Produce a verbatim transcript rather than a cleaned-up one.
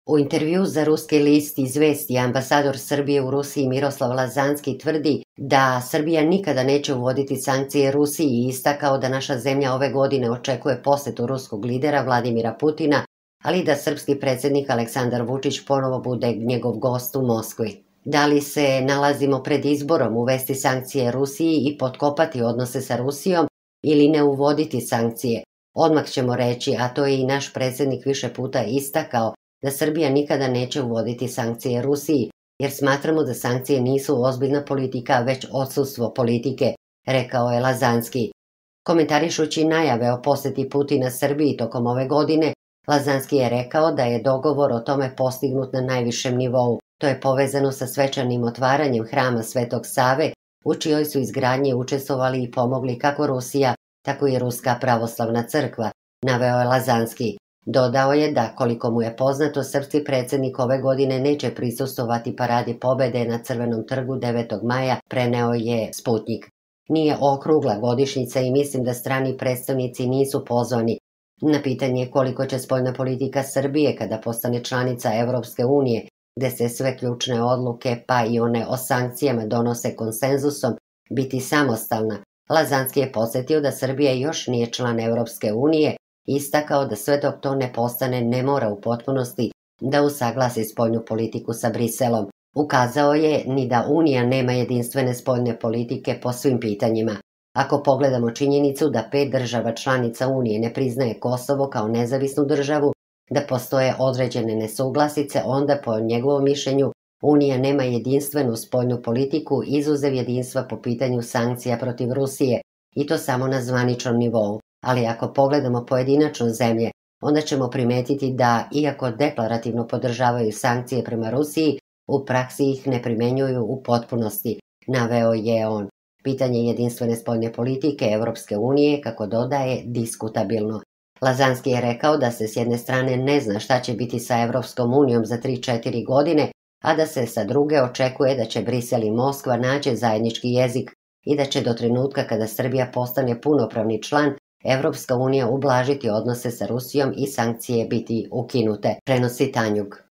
U intervju za ruski list Izvesti ambasador Srbije u Rusiji Miroslav Lazanski tvrdi da Srbija nikada neće uvoditi sankcije Rusiji i istakao da naša zemlja ove godine očekuje posetu ruskog lidera Vladimira Putina, ali i da srpski predsjednik Aleksandar Vučić ponovo bude njegov gost u Moskvi. Da li se nalazimo pred izborom uvesti sankcije Rusiji i potkopati odnose sa Rusijom ili ne uvoditi sankcije? Odmah ćemo reći, a to je i naš predsjednik više puta istakao, da Srbija nikada neće uvoditi sankcije Rusiji, jer smatramo da sankcije nisu ozbiljna politika, već odsustvo politike, rekao je Lazanski. Komentarišući najave o posjeti Putina Srbiji tokom ove godine, Lazanski je rekao da je dogovor o tome postignut na najvišem nivou. To je povezano sa svečanim otvaranjem hrama Svetog Save, u čijoj su izgradnji učestvovali i pomogli kako Rusija, tako i Ruska pravoslavna crkva, naveo je Lazanski. Dodao je da, koliko mu je poznato, srpski predsjednik ove godine neće prisustvovati paradi pobede na Crvenom trgu devetog maja, preneo je Sputnjik. Nije okrugla godišnjica i mislim da strani predstavnici nisu pozvani. Na pitanje koliko će spoljna politika Srbije kada postane članica Evropske unije, gde se sve ključne odluke, pa i one o sankcijama donose konsenzusom, biti samostalna, Lazanski je podsjetio da Srbija još nije član Evropske unije, istakao da sve dok to ne postane ne mora u potpunosti da usaglasi spoljnu politiku sa Briselom. Ukazao je ni da Unija nema jedinstvene spoljne politike po svim pitanjima. Ako pogledamo činjenicu da pet država članica Unije ne priznaje Kosovo kao nezavisnu državu, da postoje određene nesuglasice, onda po njegovom mišljenju Unija nema jedinstvenu spoljnu politiku izuzev jedinstva po pitanju sankcija protiv Rusije, i to samo na zvaničnom nivou. Ali ako pogledamo pojedinačno zemlje, onda ćemo primetiti da, iako deklarativno podržavaju sankcije prema Rusiji, u praksi ih ne primenjuju u potpunosti, naveo je on. Pitanje jedinstvene spoljne politike Evropske unije, kako dodaje, diskutabilno. Lazanski je rekao da se s jedne strane ne zna šta će biti sa Evropskom unijom za tri do četiri godine, a da se sa druge očekuje da će Brisel i Moskva naći zajednički jezik i da će do trenutka kada Srbija postane punopravni član, Evropska unija ublažiti odnose sa Rusijom i sankcije biti ukinute, prenosi Tanjug.